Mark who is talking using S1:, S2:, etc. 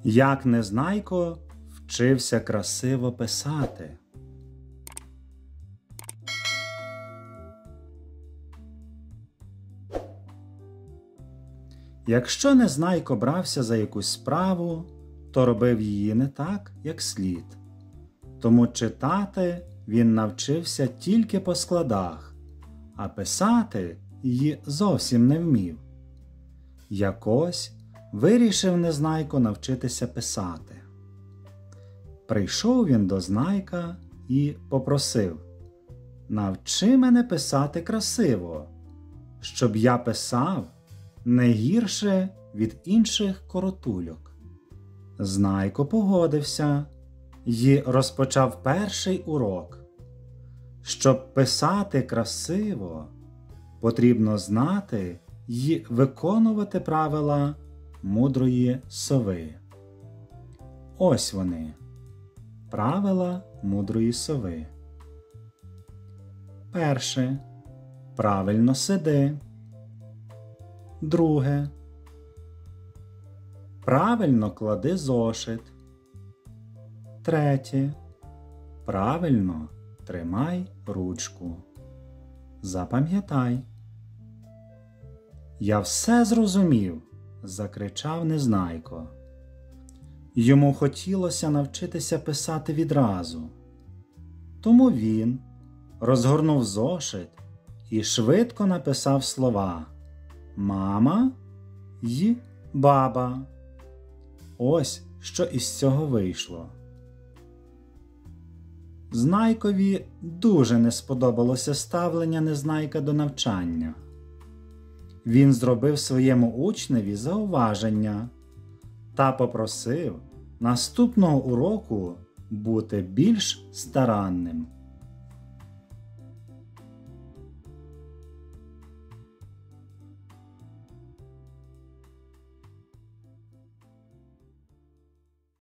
S1: Як Незнайко вчився красиво писати. Якщо Незнайко брався за якусь справу, то робив її не так, як слід. Тому читати він навчився тільки по складах, а писати її зовсім не вмів. Якось вирішив Незнайко навчитися писати. Прийшов він до Знайка і попросив: «Навчи мене писати красиво, щоб я писав не гірше від інших коротульок». Знайко погодився і розпочав перший урок. Щоб писати красиво, потрібно знати й виконувати правила мудрої сови. Ось вони. Правила мудрої сови. Перше. Правильно сиди. Друге. Правильно клади зошит. Третє. Правильно тримай ручку. Запам'ятай. «Я все зрозумів!» – закричав Незнайко. Йому хотілося навчитися писати відразу. Тому він розгорнув зошит і швидко написав слова «мама» й «баба». Ось що із цього вийшло. Знайкові дуже не сподобалося ставлення Незнайка до навчання. Він зробив своєму учневі зауваження та попросив наступного уроку бути більш старанним.